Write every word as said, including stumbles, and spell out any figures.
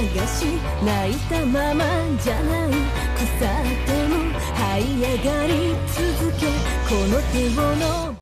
がし泣いたままじゃない、腐っても這い上がり続けこの手をの